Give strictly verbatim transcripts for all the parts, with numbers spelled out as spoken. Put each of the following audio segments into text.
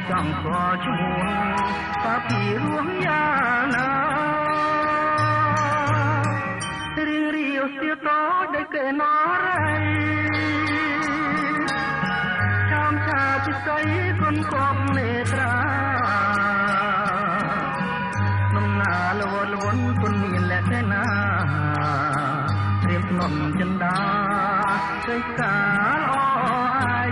จังกอชมูตาปีร่วงยานาเรียงเรียวเสียต่อได้เกินอะไรชามชาติใจคนกอบเนตราน้ำหนาละวนละวนคนมีและแค่นาเตรียมถนนจันดาใจกาอ้อย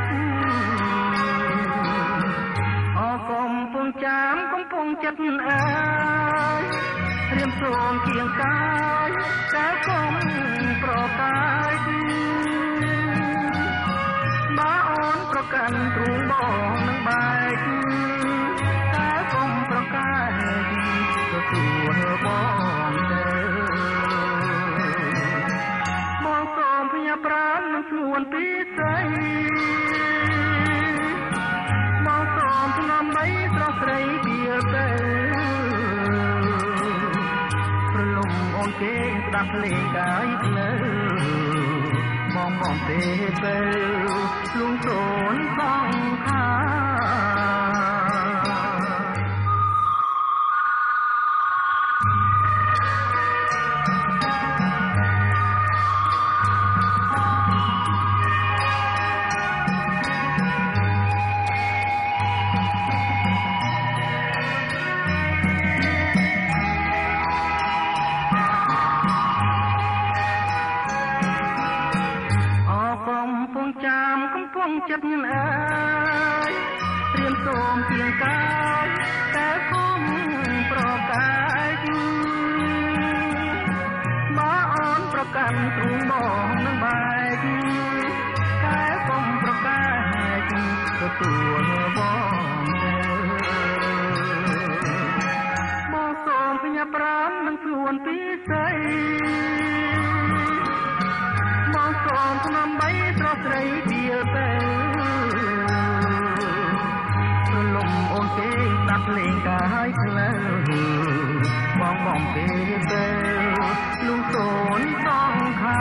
ออกมปงจามกมปงจัดเอ้ยเตรียมโสมเคียงกายกายกมโปรกายบ้าอ่อนประกันตรุงบ่อนังใบกายกมโปรกายก็ตัวบ้องเดิมองโสมพยาปราณมันส่วนปีใสมองโสมพนมใบตราใสเดียวเตเก่งดักเลงกายเลยมองมองเตเปลลุงโสนต้องข้าจัดเงินเอ้ยเตรียมโสมเพียงกายแต่คมโปรกายบ้าอ่อนประกันตรุงบ่อนังใบแต่คมโปรกายก็ตัวบ่บ่โสมพยาปราณมันส่วนปีใสมองโสมพนมใบตราใสเดียวเตลมโอนเตดักเลงกายเพลมองมองเตเตลุงโสนต้องข้า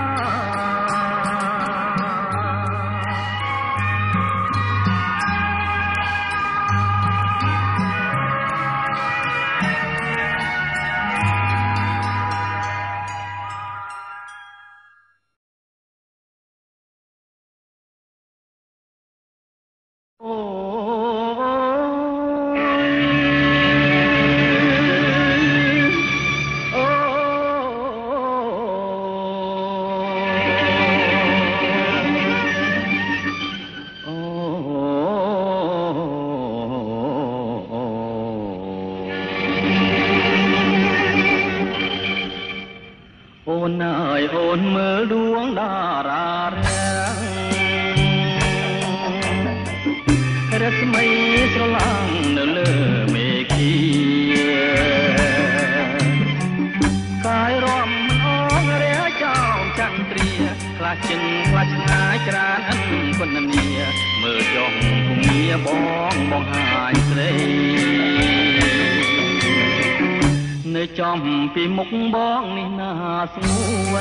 จอมปีมุกบ้องนี่นาสวน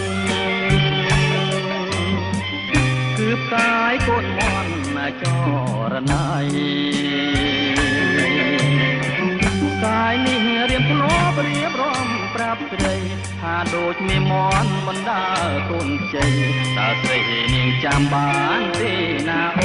คืบกายโกนมอนนาจอระนายกายนี่เรียมพลอเรียบร้อมปรับใจหาโดดมีมอนมันดาต้นใจตาใส่เนียงจำบานเตนาโอ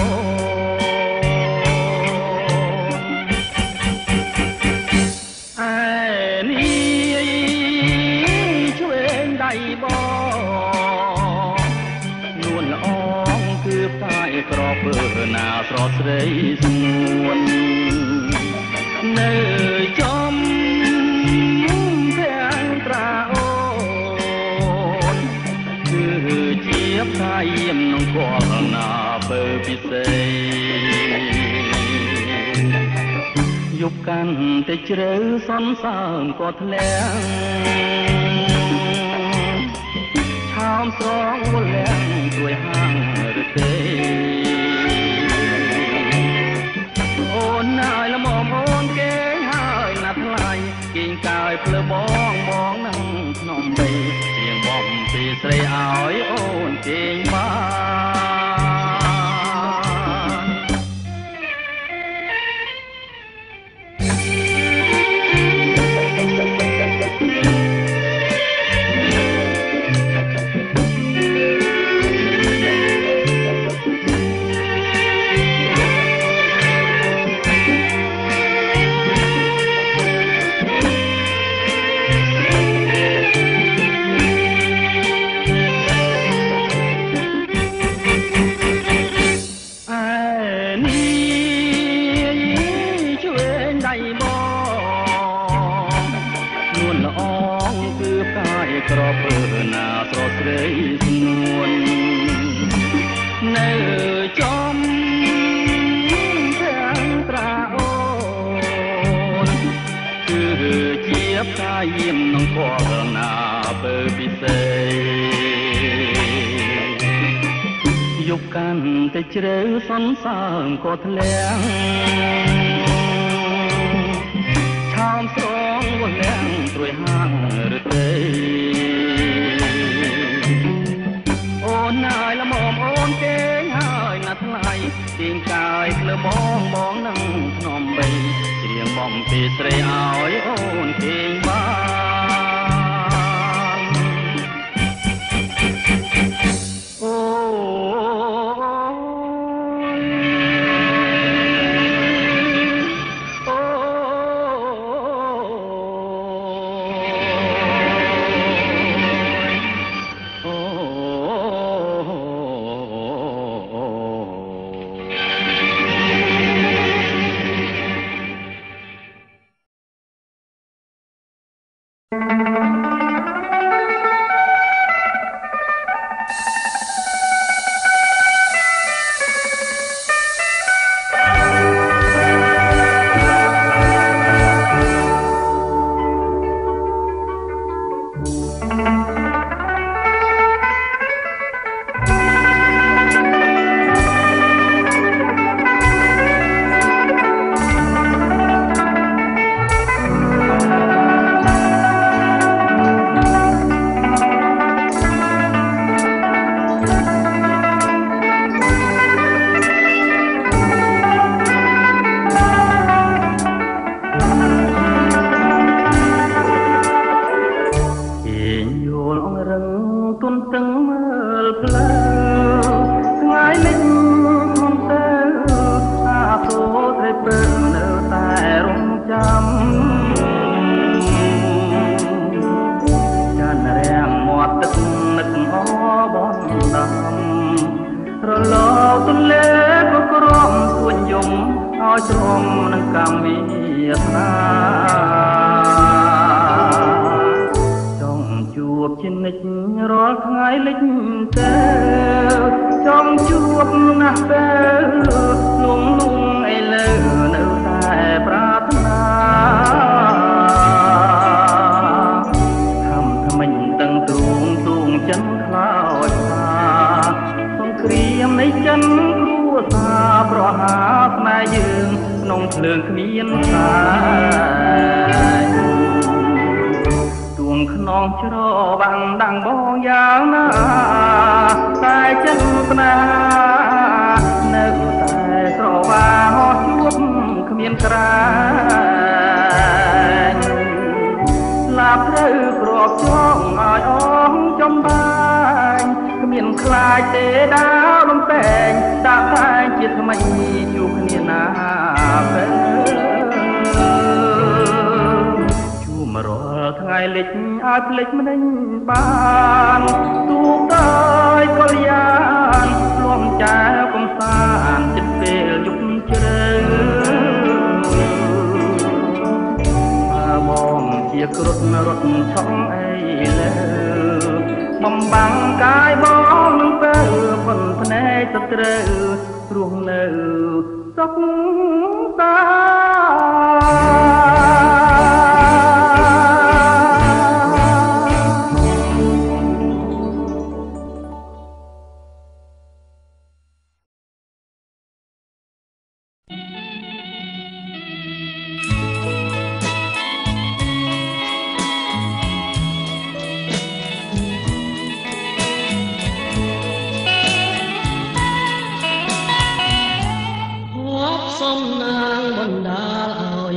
กรอบเบอร์นาสอดใสสมวนเนยจอมแพงตราโอนคือเจี๊ยบไทยเยี่ยมน้องกอลนาเบอร์พิเศษยุบกันแต่เจริญซ้อนสามกอดแรงชาวสองวันแรงด้วยห้างหรือเตโอนนายละมอมโอนเก่งหายนัดไหลกิ่งกายเพลบองมองนั่งนอมใบเสียงบอมปีใส่อ้อยโอนเก่งบ้าគាត់ណាពើពិសេសយកកាន់តែជ្រៅសន្សើមក៏ធ្លាក់ឆោមស្រងវលាំងត្រួយហាងឬទេអូនណាយល្មមអូនគេងហើយណាស់ថ្លៃទៀងកាយក្លើបងបងនឹងធ្នំបីច្រៀងបំពីស្រីឲ្យអូនគេងបានអូសំណាងបណ្ដាលឲ្យ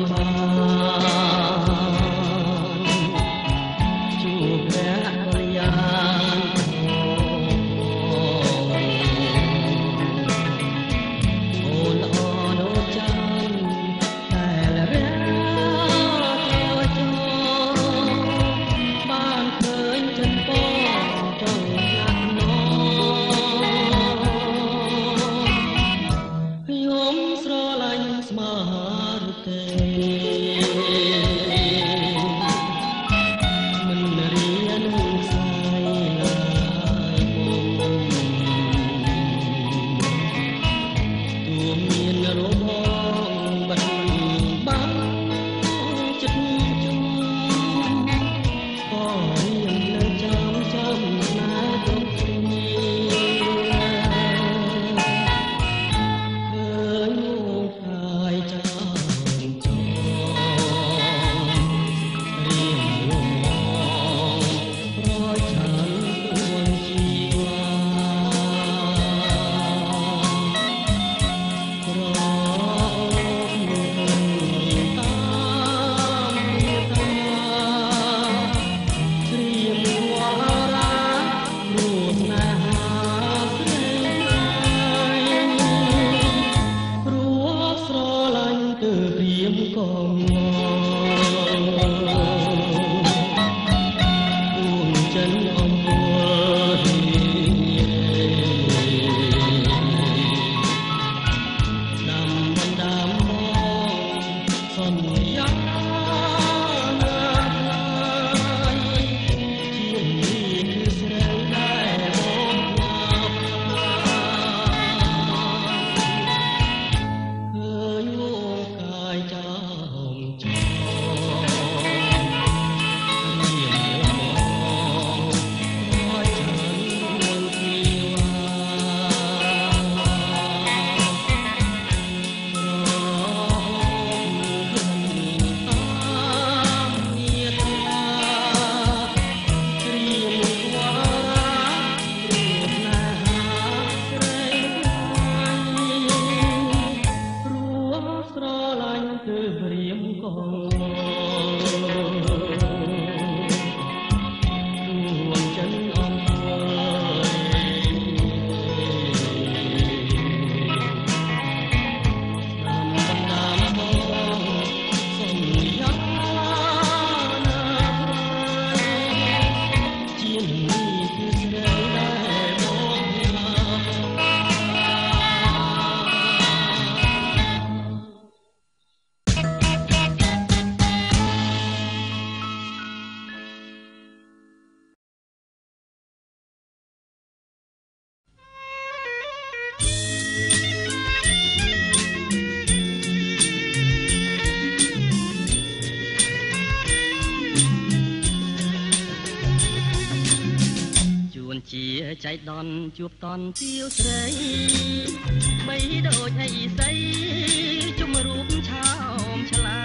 ចដន់ជួបតន់ជាវស្រីបីដូចអីសីជុំរូបឆោមឆ្លើ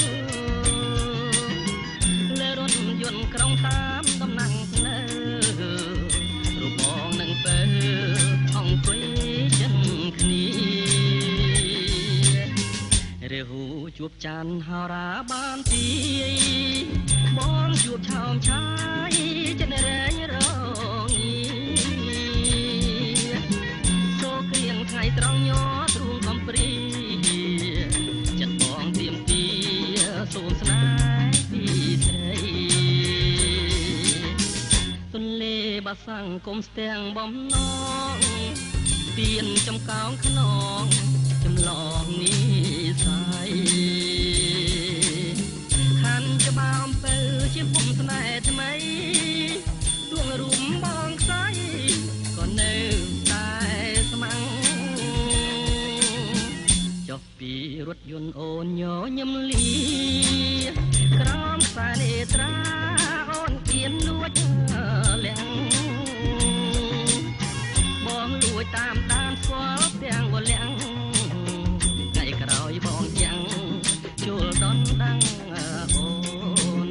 លើរថយន្តក្រុងតាមដំណាំងនៅរូបបងនឹងទៅអង្គុយចិនគ្នារាហូជួបចានហោរាបានទីបងជួបឆោមឆាយចិនរែងរងសូក្រៀងថ្ងៃត្រង់ញ័រទ្រូងកំព្រីចិត្តបងទៀមទីសូមស្នេហ៍ពីស្រីទន្លេបាសាំងគុំស្ទាំងបំណងទៀនចំកោងខ្នងចម្លងនេះសាយខាន់ច្បាមពើជាពុំស្នេហ៍ថ្មីដួងរូមបងខ្សែក៏នៅតែស្មាំងចុះពីរថយន្តអូនញញឹមលីក្រោមខ្សែនេត្រាអូនគៀនលួចលាំងបងលួចតាមដានស្គាល់ទាំងវលាំងថ្ងៃក្រោយបងចាំងជួលដនដាំងអូន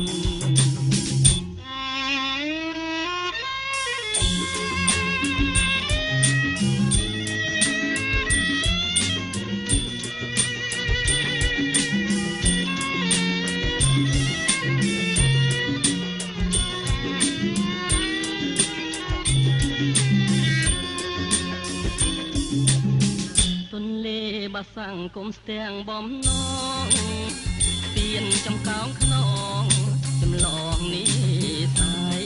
ទន្លេបាសាំងគុំស្ទាំងបំណងទៀនចំកោងខ្នងចម្លងនេះសាយ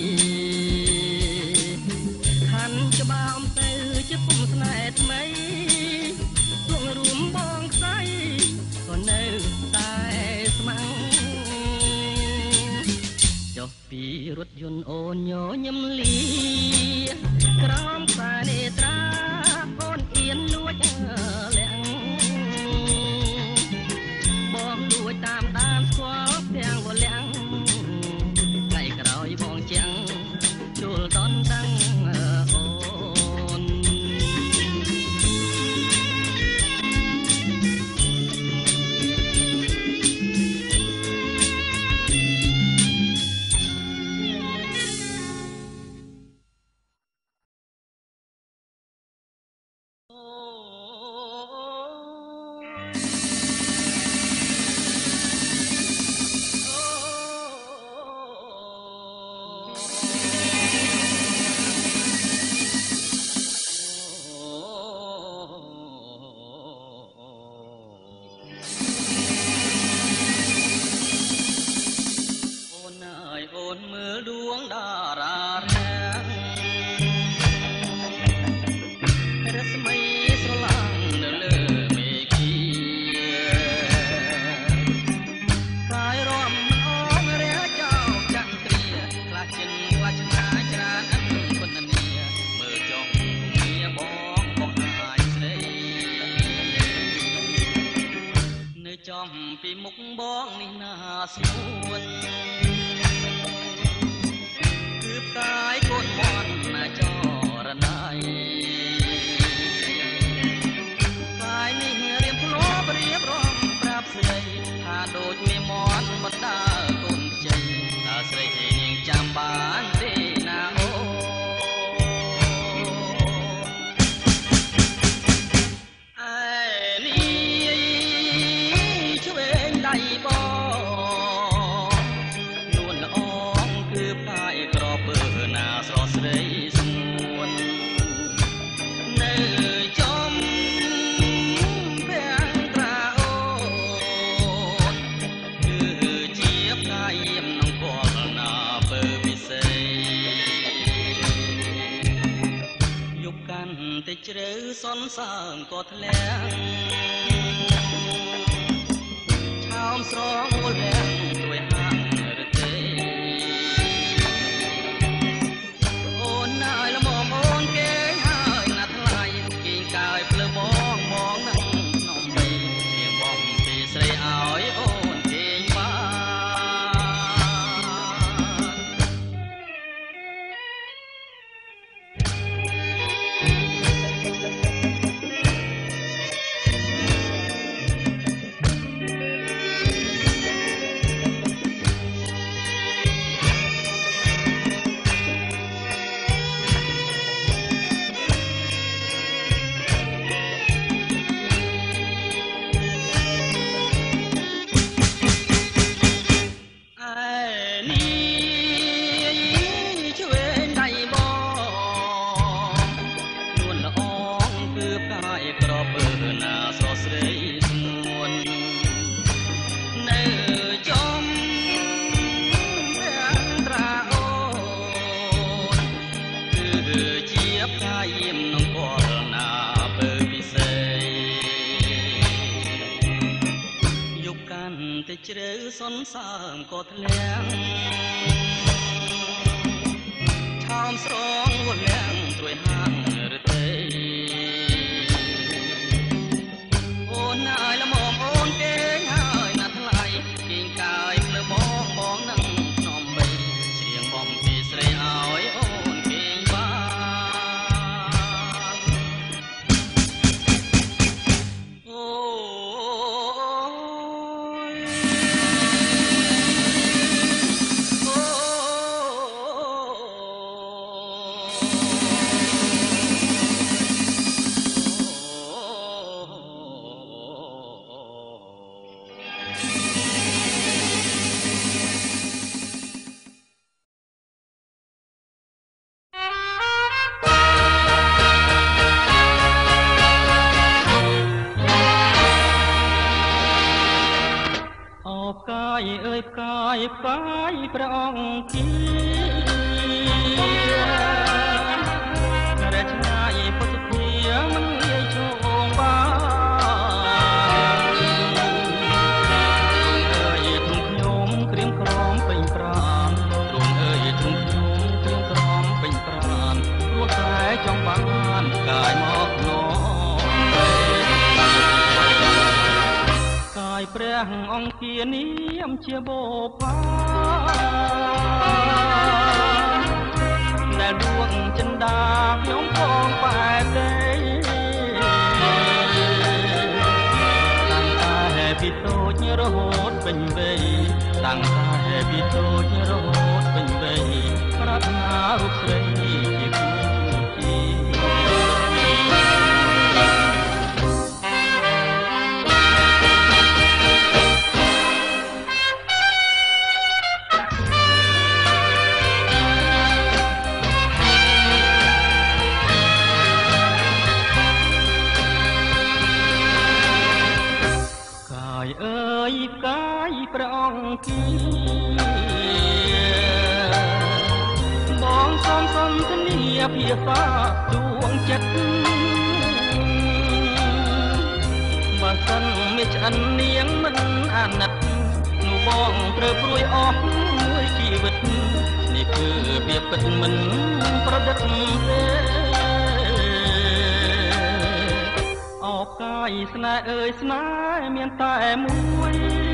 ខាន់ច្បាមទៅជាពុំស្នេហ៍ថ្មីដួងរួមបងខ្សែក៏នៅតែស្មាំងចុះពីរថយន្តអូនញញឹមលីក្រោមខ្សែនេត្រាអូនអៀនលួចលាំងបងលួចតាមដានស្គាល់ទាំងវលាំងថ្ងៃក្រោយបងចាំងជួលដនដាំងអូនអូនមើលដួងតារារាំងរស្មីស្រឡាំងនៅលើមេឃីកាយរំមិនអងរះចោលចន្ទ្រាខ្លះចិនខ្លះឆ្ងាយច្រើនអិនពន្ធនាមើលចុះងារបងបងអាយស្រីនៅចំពីមុខបងនេះណាស្មួនគឺកាយកូនមន់ណាចរណៃកាយនេះរៀបធ្លាប់រៀបរំប្រាប់ស្រីថាដូចមានមន់បណ្ដាកូនខ្ចីតើស្រីនាងចាំបានទេណាអូអែនេះឆ្វេងដៃបងនួនល្អងគឺផ្កាយក្រពើណាស្រស់ស្រីស្ងួននៅចំភាំងត្រាអូនគឺជាផ្កាយៀមក្នុងគល់ណាពើវិសេយប់កាន់តែជ្រៅសនសើមក៏ធ្លាក់ឆោមស្រងវល់វាំងទួយហាងរទេអូនណាយល្មមអូនគេហើយណាស់ថ្លៃគេកាយភ្លើបងបងនឹងក្នុងបីជាបងពីស្រីឲ្យអូនគេបានបើណាស្រស់ស្រីស្ងួននៅចំរាំងត្រាអូនគឺជាផ្កាយាមនង្គ័លណាបើពិសេសយកកាន់តែជ្រៅសនសើមក៏ធ្លាក់ឆោមស្រងវលាំងត្រួយហាងរទេអូនហើយល្មមអូនគេងហើយណាស់ថ្លៃគេងកាយភ្លើបងបងនឹងខ្ញុំបីច្រៀងបំពីស្រីឲ្យអូនគេងបានអូផ្កាយអើយផ្កាយផ្កាយព្រះអង្គគៀរឆ្ងាយពុទ្ធភាមិនងាយឈោងបានអើយធំខ្ញុំក្រៀមក្រំពេញប្រានទ្រង់អើយធំខ្ញុំក្រៀមក្រំពេញប្រានរួចតែចង់បានផ្កាយមកណព្រះអង្គានាមជាបបា ដែលដួងចិន្តាខ្ញុំផងបែបទេតាំងតែពីតូចរហូតពេញវ័យតាំងតែពីតូចរហូតពេញវ័យប្រាថ្នារូបស្រីជាគូជីព្រះអង្គគីបងសំសន្ទនាភាសាដួងចិត្តបើសិនមានឆ្អិននាងមិនអាណិតនោះបងត្រូវព្រួយអស់មួយជីវិតនេះគឺវាពិតមិនប្រឌិតទេអបកាយស្នេហ៍អើយស្នេហ៍មានតែមួយ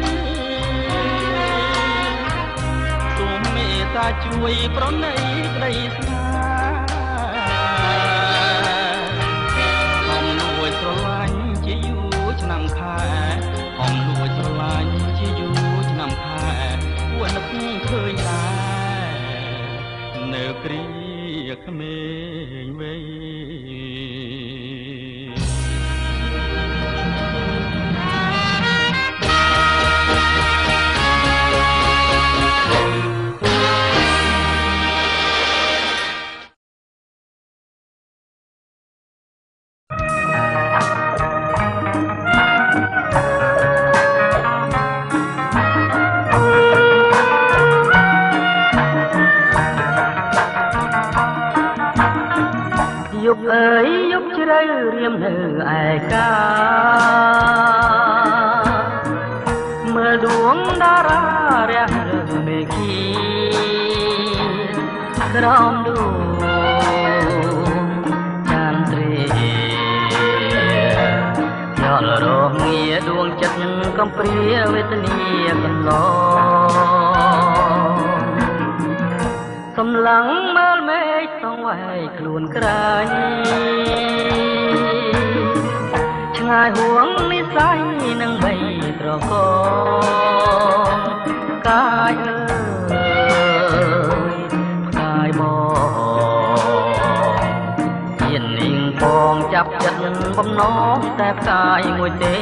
សូមមេត្តាជួយប្រណីក្តីស្នេហ៍ហំលួចស្រឡាញ់ជាយូរឆ្នាំខែហំលួចស្រឡាញ់ជាយូរឆ្នាំខែគួរនឹកឃើញដែរនៅគ្រាក្មេងវ័យយប់អើយយប់ជ្រៅរៀមនៅឯកាមើលដួងតារារះលើមេឃីក្រោមដួងចានទ្រាយល់រងាដួងចិត្តកំព្រាវេទនាកន្លងសម្លឹងមើលមេឃសង្វែកខ្លួនក្រាញ់ឆ្ងាយហួងនិស័យនឹងបីត្រកងកាយអើយផ្កាយបងទៀននាងបងចាប់ចិត្តបំណងតែផ្កាយមួយទេ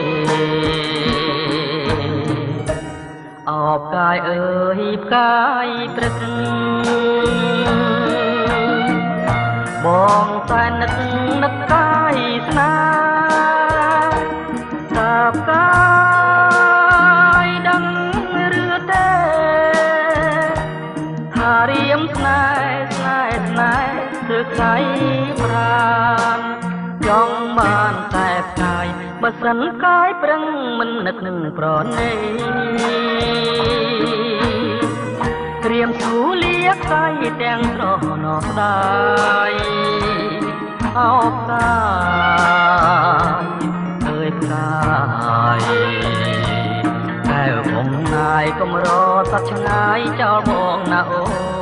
អបកាយអើយផ្កាយព្រឹកបងតែនឹកនឹកកាយស្នេហ៍បានតែផ្កាយបើសិនកាយប្រឹងមិននឹកនឹងប្រណីត្រៀមសួរលៀកកាយទាំងស្រណោស្ដាយអោបកាយអើយផ្កាយកែវបងណាយកុំរសត្វឆ្ងាយចោលបងណាអូ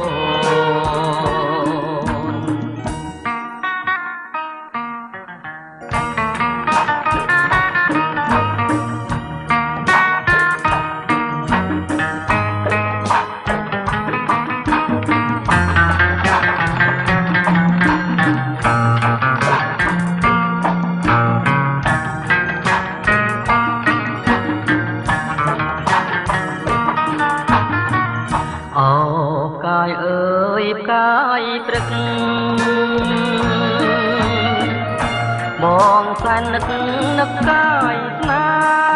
បងសែននឹកនឹកកាយស្នា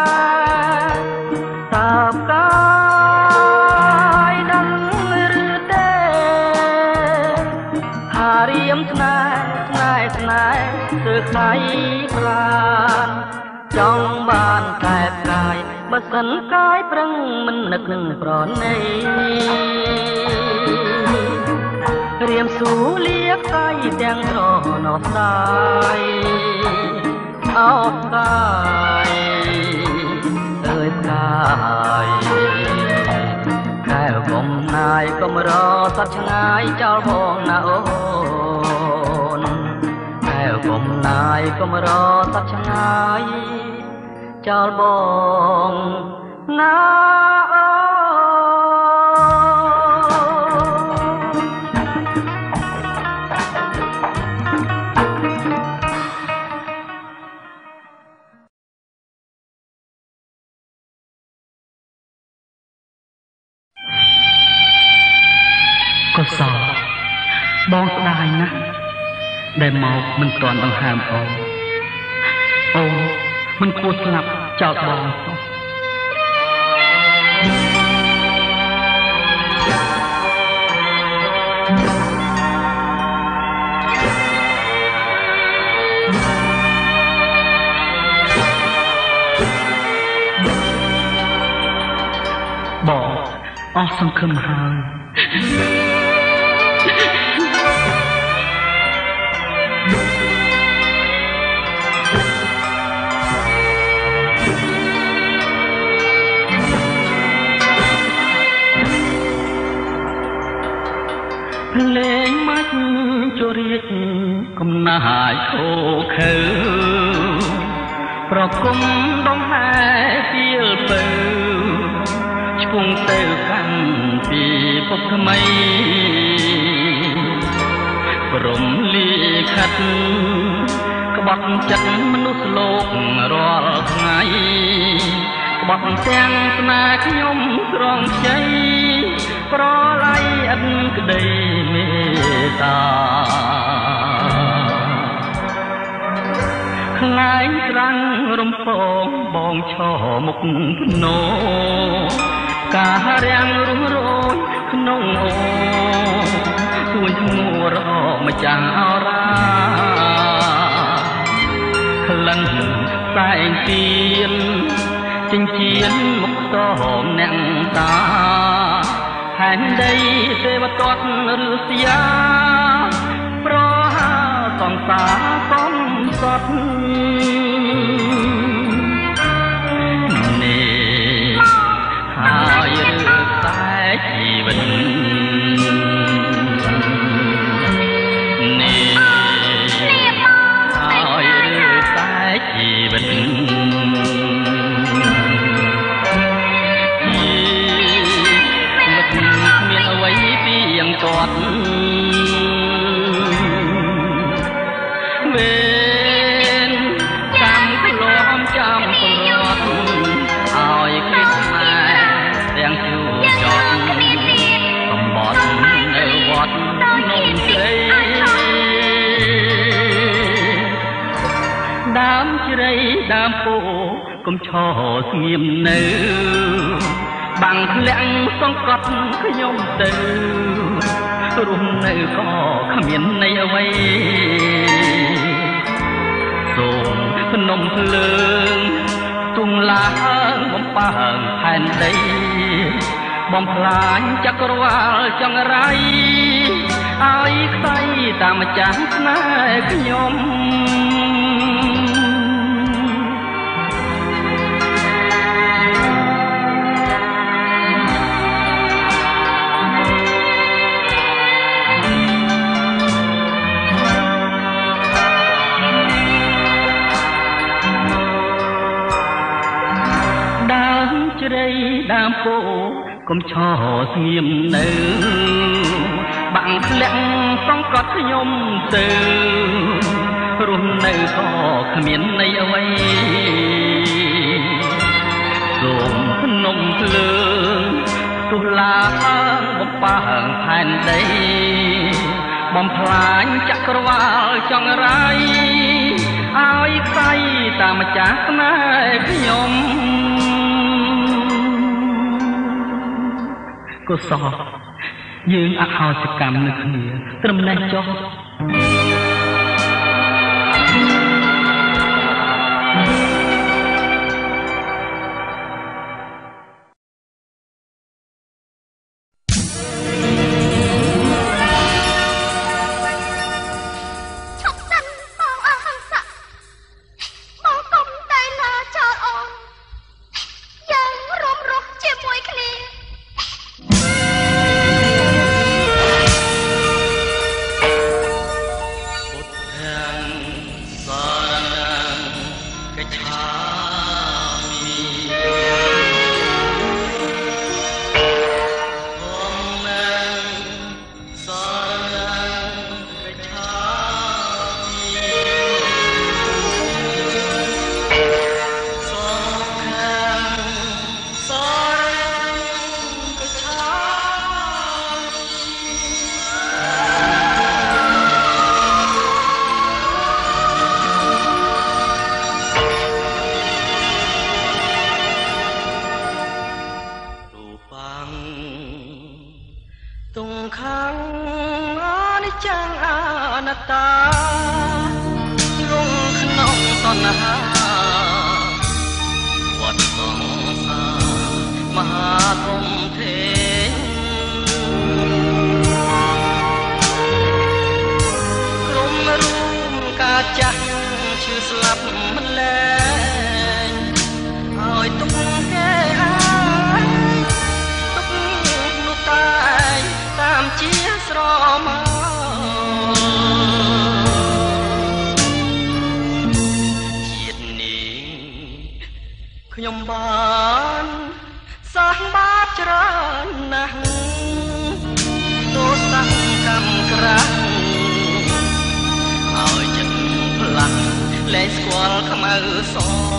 តើកាយដឹងឬទេហារៀមស្នេហ៍ស្នេហ៍ស្នេហ៍ទើបខ្លាយប្រានចង់បានតែកាយបើសិនកាយប្រឹងមិននឹកនឹងប្រណីរៀមសួរលៀកកាយទាំងស្រណោស្ដាយអោបកាយអើយផ្កាយកែវបំណាយកុំរសត្វឆ្ងាយចោលបងណាអូនកែវបំណាយកុំរសត្វឆ្ងាយចោលបងណាកុសលបងស្ដាយណាស់ដែលមកមិនទាន់ដង្ហើមអូនអូនមិនគួរស្លាប់ចោលបងបងអស់សង្ឃឹមហើយលេងមកជរៀកកំណាយខូខើប្រគុំដងហែពីលពើឆ្ពងទៅកាន់ពីពុកថ្មីព្រមលីខាត់ក្បត់ចិត្តមនុស្សលោករាល់ថ្ងៃក្បត់ទាំងស្នេហ៍ខ្ញុំស្រងជ័យប្រឡ័យអិនក្តីមេត្តាខ្លាយត្រាំងរំពងបងឈរមុខភ្នោការរាំងរំរោយក្នុងអូទួញធ្ងួរអម្ចាស់អរាក្លិនសែងទៀនចិញ្ចៀនមុខតមអ្នកតាហែនដីទេវទត្តឬសយាប្រហាសង្សារកំសត់នេះហើយឬតែជីវិតនេះហើយឬតែជីវិតគាត់វេនកម្មក្លំចាំពលរដ្ឋឲ្យគិតខ្មែរទាំងជួចត់កំបត់នៅវត្តនំស្រីដើមជ្រៃដើមពោកុំឈរស្ងៀមនៅបាំងធ្លាក់សង្កត់ខ្ញុំទៅរស់នៅក៏គ្មានន័យអ្វីសូមភ្នំភ្លើងទុំឡើងបំផាងផែនដីបំផ្លាញចក្រវាលចង្រៃឲ្យខ្សែតាមម្ចាស់ស្នេហ៍ខ្ញុំជ្រៃដើមពោកុំឈរស្ងៀមនៅបាំងធ្លាក់សង្កត់ខ្ញុំទៅរស់នៅក៏គ្មានន័យអ្វីសូមភ្នំភ្លើងទុះឡើងបំផាងផែនដីបំផ្លាញចក្រវាលចង្រៃឲ្យខ្សែតាមម្ចាស់ស្នេហ៍ខ្ញុំកុសលយើងអហោសកម្មនឹងគ្នាត្រឹមនេះចុះខ្ញុំបានសាងបាបច្រើនណាស់ទោសកម្មក្រាស់ឲ្យចិត្តផ្លាស់លែងស្គាល់ខ្មៅស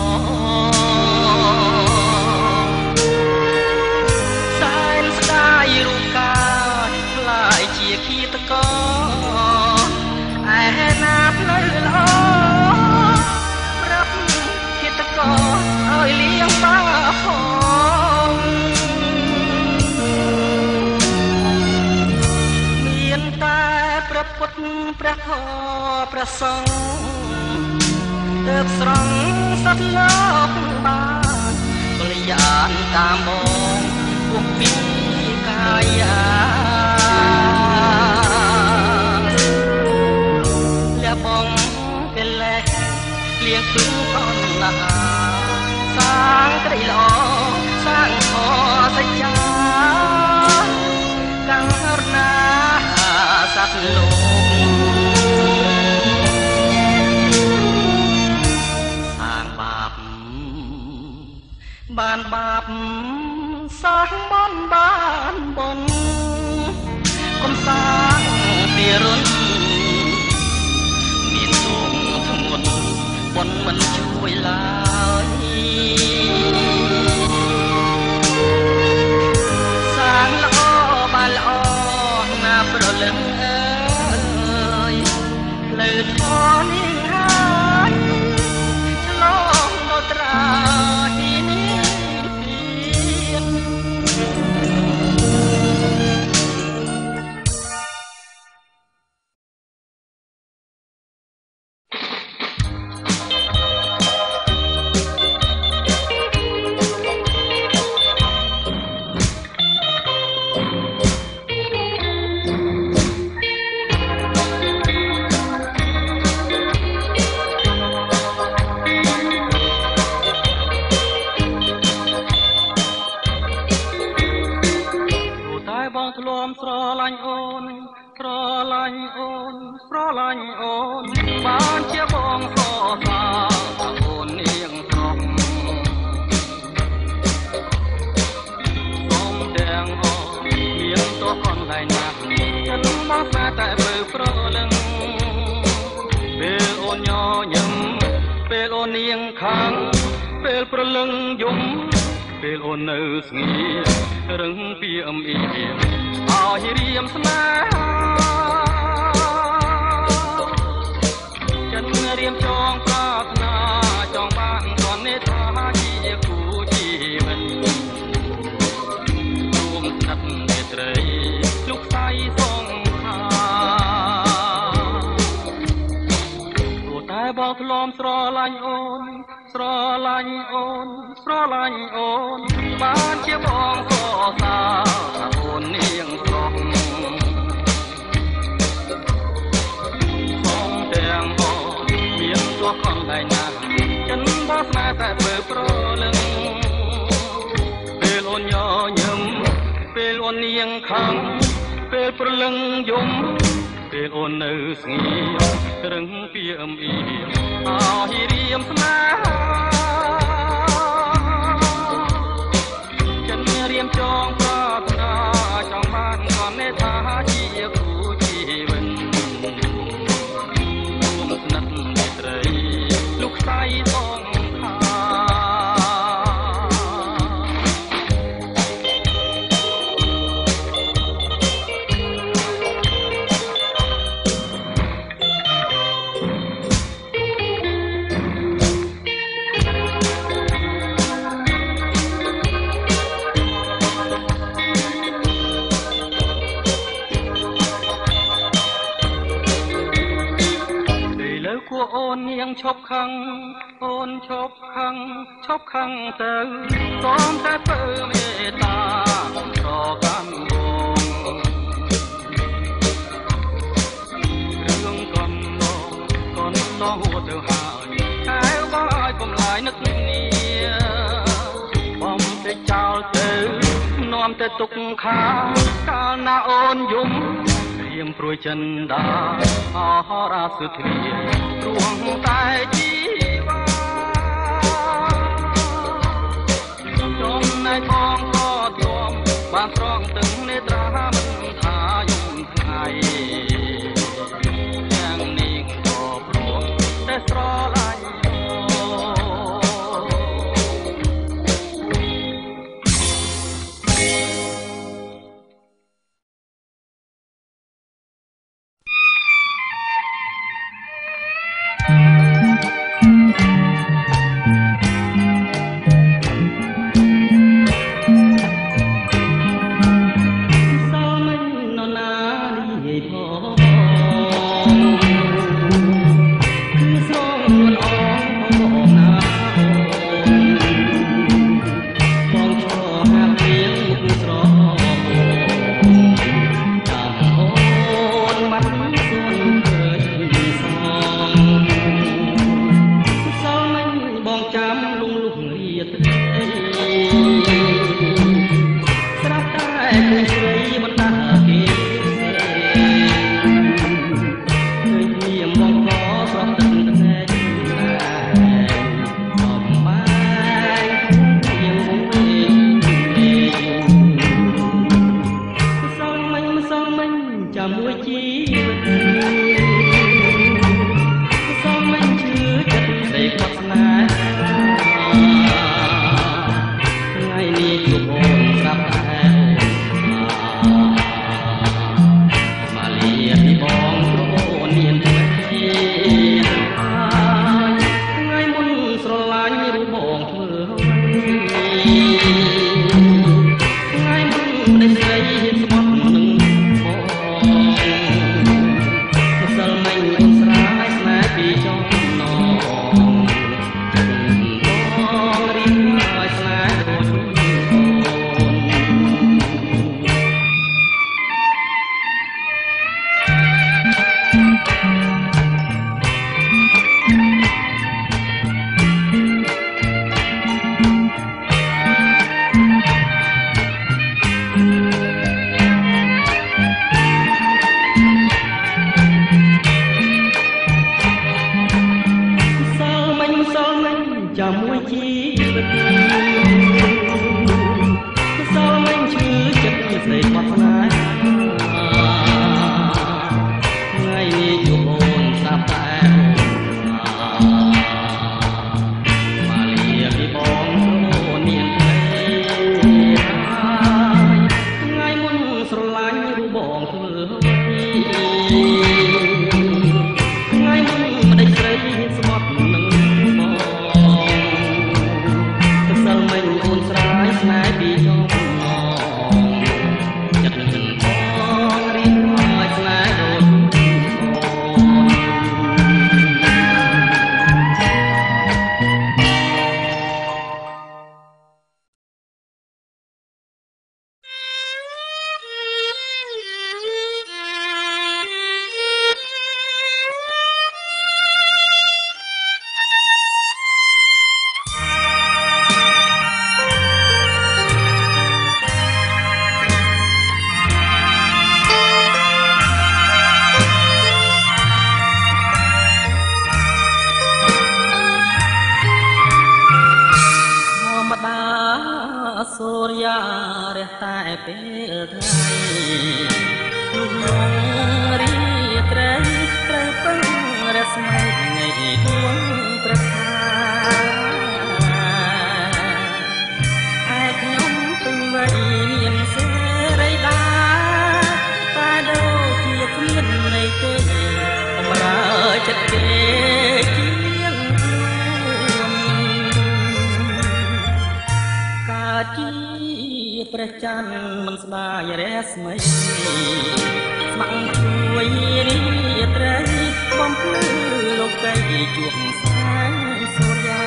សែនស្ដាយរូបកាយខ្លាយជាឃាតករឯណាផ្លូវល្អប្រាប់ឃាតករឲ្យលៀងបាផងមានតែព្រះពុទ្ធព្រះធម៌ព្រះសង្ឃទើបស្រង់សត្វលោកបានបរិយានតាមបងពុះពីកាយាលះបងកិលេសលៀងพึ่ងតណ្ហាសាងក្តីល្អសាងធម៌សច្ចាករុណាសត្វលោកសាងបាបបានបាបសាងបនបានបនកុំសាងពីរុនមានទងធ្ងន់បនមិនជួយឡើយសាងល្អបានល្អណាប្រលឹងអើយផ្លូវធម៌នេះហើយឆ្លងដល់ត្រាទីនេះញ់អូនស្រឡាញ់អូនស្រឡាញ់អូនបានជាបងសរសើរអូននាងស្រុកសូមទាំងអូនមានទោះកន្លែងណាចិនមកស្នេហ៍តែបើប្រលឹងពេលអូនញញឹមពេលអូននាងខាងពេលប្រលឹងយំពេលអូននៅស្ងៀមរឹងពីអមអៀមឲ្យរៀមស្នេហាចិនរៀមចងប្រាថ្នាចង់បានគ្រាន់នេះថាជាគូជីវិតរួមស្និទ្ធមេត្រីលោកស្រីសងខាទោះតែបងធ្លាប់ស្រឡាញ់អូនស្រឡាញ់អូនស្រឡាញ់អូនបានជាបងសរសើរអូននាងស្រុកសូមទាំងអូនមានទោះកន្លែងណាចិនបងស្នេហ៍តែបើប្រលឹងពេលអូនញញឹមពេលអូននាងខំពេលប្រលឹងយំពេលអូននៅស្ងៀមរឹងពីអមអៀមឲ្យរៀមស្នេហាចិនរៀមចងប្រាថ្នាចង់បានគ្រាន់នេះថាជាគូជីវិតរួមស្និទ្ធមេត្រីលោកស្រីសងខាអូននាងឈប់ខឹងអូនឈប់ខឹងឈប់ខឹងទៅសូមតែពើមេត្តារកាន់បងរឿងកំឡងកំឡងហួទៅហើយតែបងឲ្យកំឡាយនឹកនេះបំទៅចោលទៅនាំតែទុកខាកាលណាអូនយំរៀមព្រួយចិនដាអហរាសុទ្ធារួងតែជីវ៉ាចំណែកបងក៏ទ្រាំបានត្រង់ទឹកនេត្រាមិនថាយំថ្ងៃយ៉ាងនេះក៏ព្រមតែស្រឡាញ់ Thank you. មួយជីវិតសល់មិនឈឺចិត្តស្រីបាត់ស្នេហាថ្ងៃនេះជួបអូនស្រាប់តែមកលាពីបងអូននាងព្រៃថ្ងៃមុនស្រឡាញ់រូបបងធ្វើថ្ងៃមុនម្ដេចស្រីស្មត់នឹងបងទៅសិលមិនអូនស្រាយស្នេហ៍ពីចុងចិត្តនឹងបងរៀងរាយស្នេហ៍ដូចសូរ្យារះតែពេលថ្ងៃលុះលងរីត្រីត្រូវពឹងរស្មីនៃដួងព្រះថាឯខ្ញុំពេញវ័យមានសេរីដាតែដូចជាគ្មាននៃទេបំរើចិត្តគេជាងកើតជាព្រះច័ន្ទមិនស្ដាយរស្មីស្ម័គ្រជួយរីត្រីបំភ្លឺលោកីជួបសែងសូរ្យា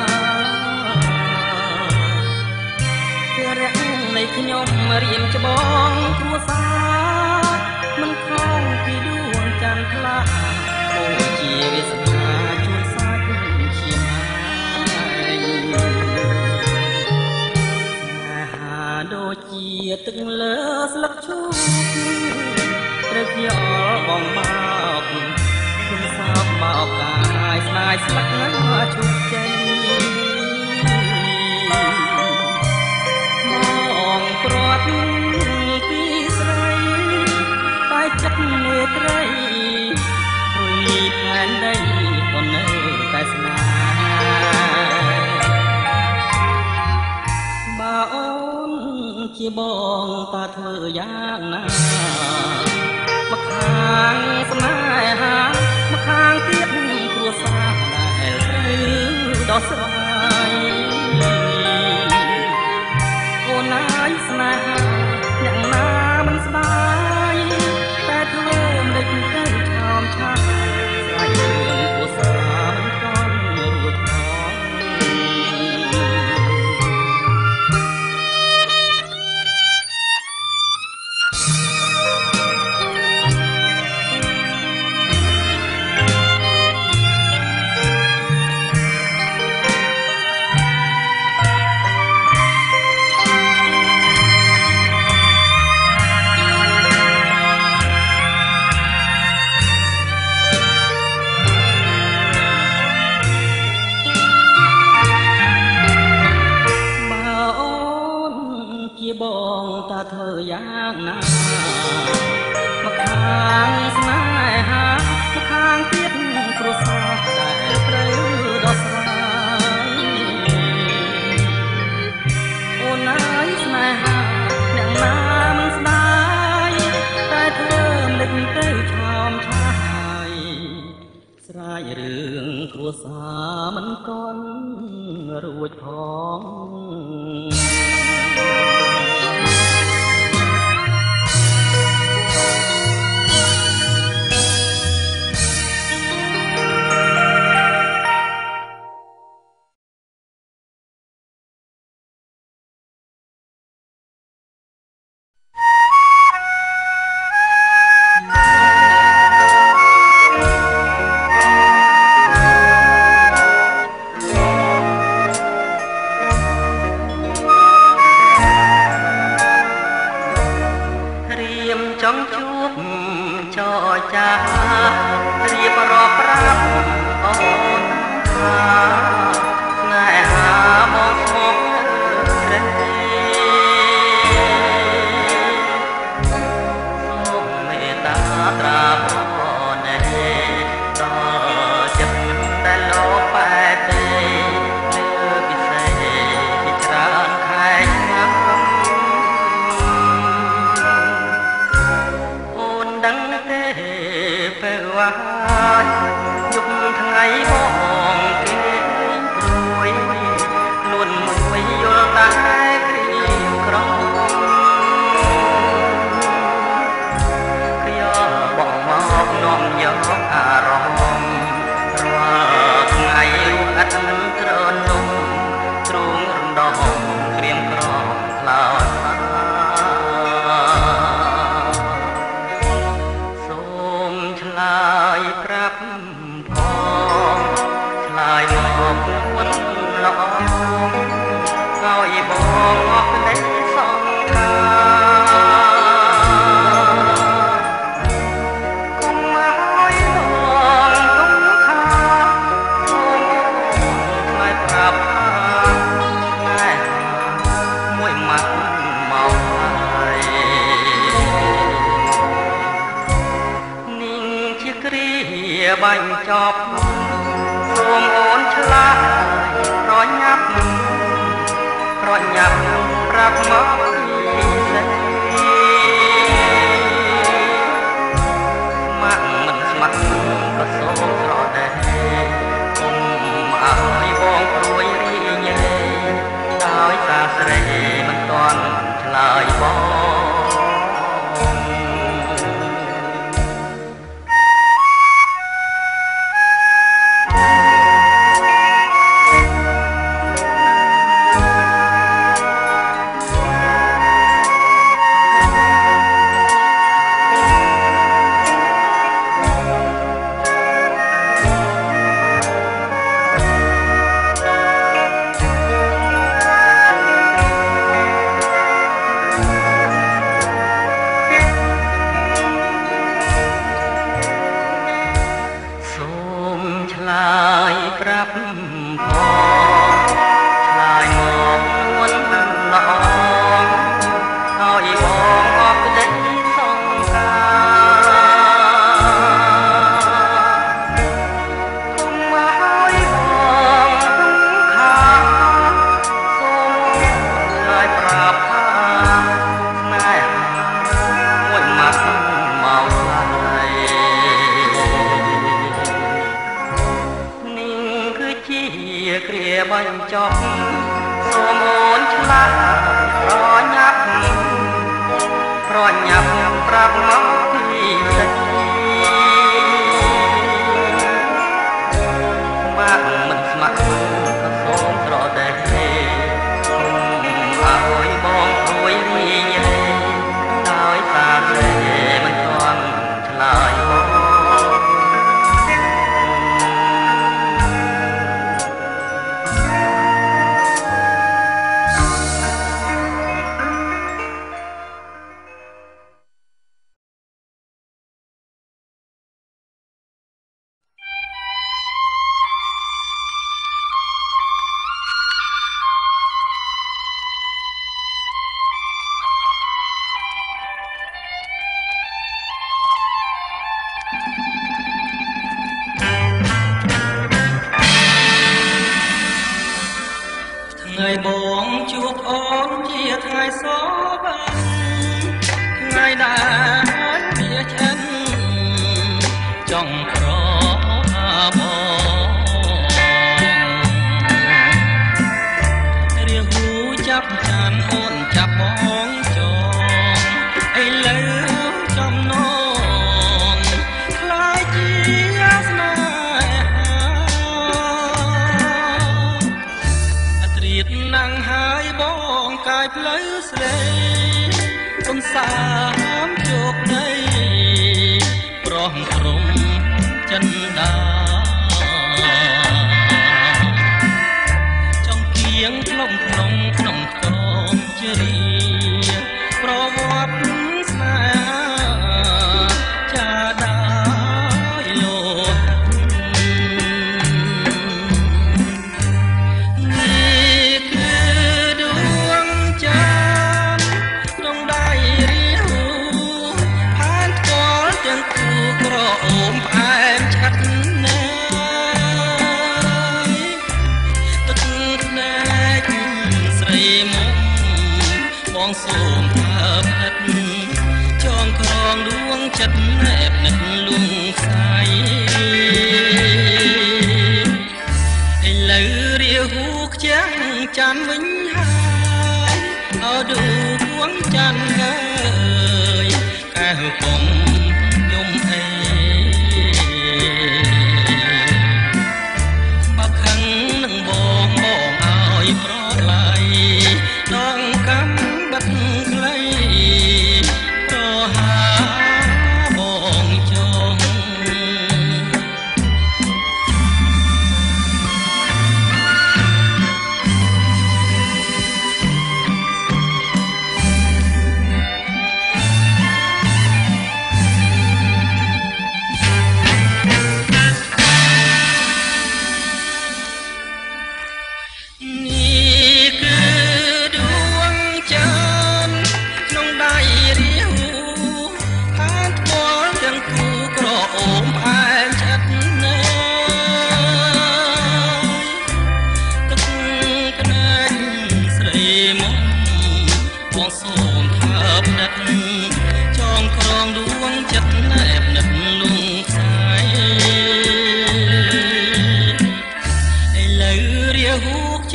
ជារះនៃខ្ញុំរៀមច្បងគ្រួសារមិនខំពីដួងច័ន្ទថ្លាអូជាវាសនាជួយសាច់ឈាមអាយដូចជាទឹកលើស្លឹកឈូកត្រូវខ្យល់បងមកគុំសោកមកកាយស្ដាយស្លឹកណាឈូកចេញមកព្រាត់ពីស្រីតែចិត្តនេត្រីរួយផែនដីក៏នៅតែស្នេហ៍បើអូនជាបងតើធ្វើយ៉ាងណាមកខាងស្នេហាមកខាងទៀតគ្រួសារដែលត្រូវដោះស្រាយអូនណាយស្នេហាយ៉ាងណាមិនស្ដាយតែធ្វើមិនទៅឆោមឆាយស្រាយរឿងគ្រួសារមិនតន់រួចផងបងតើធ្វើយ៉ាងណាមកខាងស្នេហាមកខាងទៀតគ្រួសារដែលត្រូវដោះស្រាយអូនណាយស្នេហាយ៉ាងណាមិនស្ដាយតែធ្វើមិនទៅឆោមឆាយស្រាយរឿងគ្រួសារមិនទាន់រួចផងចប់សូមអូនឆ្លាតប្រញាប់ប្រញាប់ប្រាប់មកពីសេចស្ម័គ្រមិនស្ម័គ្រក៏សូមស្រដែកុំឲ្យបងព្រួយរីញ៉េដោយសារស្រីមិនទាន់ឆ្លើយបងប្រាប់ផងឆ្លើយមកនួនល្អហើយបងអបក្តីសង្ការគុំមកឲ្យបងទុំខាសូមឆ្លើយប្រាប់ថាស្នេហាមួយម៉ាត់មកហើយជាគ្រាបញ្ចប់សូមអូនឆ្លាតប្រញាប់ប្រញាប់ប្រាប់មកពីសេចស្ម័គ្រមិនស្ម័គ្រក៏សូមស្រដែកគុំឲ្យបងព្រួយរីញ៉េដោយសារស្រីមិនទាន់ឆ្លើយបងថ្ងៃបងជួបអូនជាថ្ងៃសបាថ្ងៃដែលវាចិនចង់ក្របងរៀងហូចាប់ចានអូនចាប់បងចងឥឡូវចំណងខ្លាចជាស្នេហាត្រៀតណាំងហើយបងកាយផ្លូវស្រីគុំសាមជោគដីប្រោះក្រុមចិនដាចង់គៀងក្លុំក្នុងក្នុងក្រមជារីប្រវត្តិស្នេហាចាដែរលោកនេះគឺដួងចានក្នុងដៃរាវផានថ្កល់ទាំងគូក្រអូមផ្អែមឆាត់ណាយទឹកភ្នែកស្រីមុំបងសូមថាផិតចងក្រងដួងចិត្តណែបនឹកលួងខ្សែឥឡូវរាហូខ្ចាំងចាំវិញហើយអោឌូគួងចាន់ហើយកែហកុំយំអេបើខឹងនឹងបងបងឲ្យប្រឡ័យដងកំបិទខ្លីប្រហាបងចង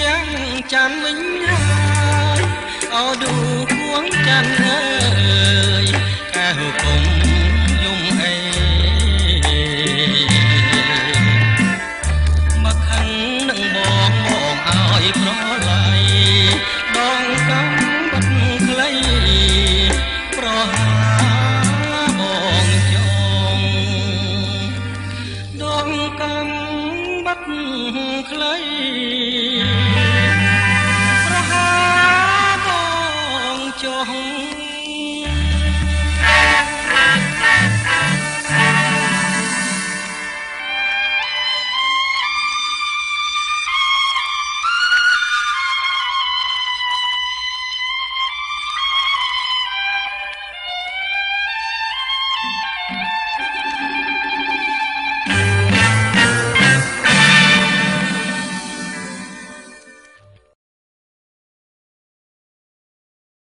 ងច័ន្ទវិញហើយអោឌូគួងច័ន្ទអើយកែវគុំ